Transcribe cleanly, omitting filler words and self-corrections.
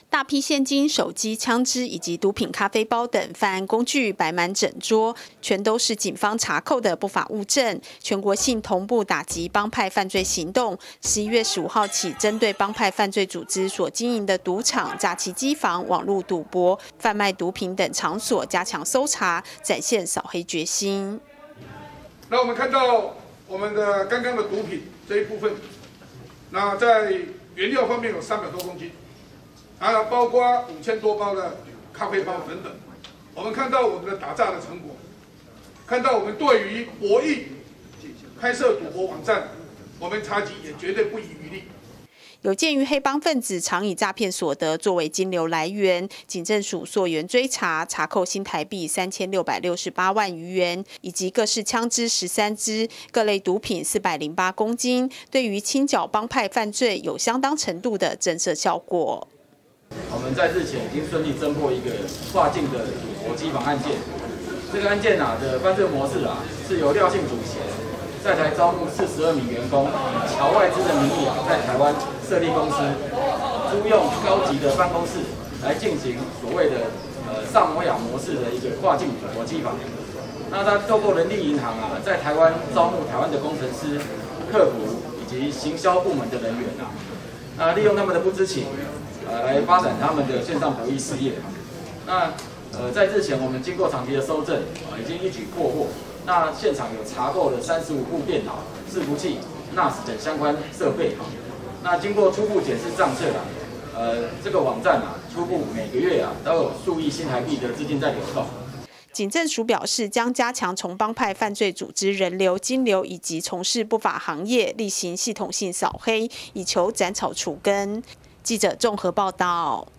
大批现金、手机、枪支以及毒品、咖啡包等犯案工具摆满整桌，全都是警方查扣的不法物证。全国性同步打击帮派犯罪行动。11月15号起，针对帮派犯罪组织所经营的赌场、假期机房、网络赌博、贩卖毒品等场所加强搜查，展现扫黑决心。 那我们看到我们的刚刚的毒品这一部分，那在原料方面有300多公斤。 还有包括5000多包的咖啡包等等，我们看到我们的打诈的成果，看到我们对于博弈开设赌博网站，我们查缉也绝对不遗余力。 有鉴于黑帮分子常以诈骗所得作为金流来源，警政署溯源追查，查扣新台币3668万余元，以及各式枪支13支，各类毒品408公斤，对于清剿帮派犯罪有相当程度的震慑效果。 我们在日前已经顺利侦破一个跨境的赌博机房案件。这个案件的犯罪模式是由廖姓主嫌在台招募42名员工，以侨外资的名义在台湾设立公司，租用高级的办公室来进行所谓的萨摩亚模式的一个跨境赌博机房。那他透过人力银行在台湾招募台湾的工程师、客服以及行销部门的人员利用他们的不知情。 来发展他们的线上博弈事业。那在日前我们经过长期的搜证，已经一举破获。那现场有查扣了35部电脑、伺服器、NAS 等相关设备。那经过初步检视账册这个网站初步每个月都有数亿新台币的资金在流动。 警政署表示，将加强从帮派犯罪组织人流、金流以及从事不法行业，例行系统性扫黑，以求斩草除根。记者综合报道。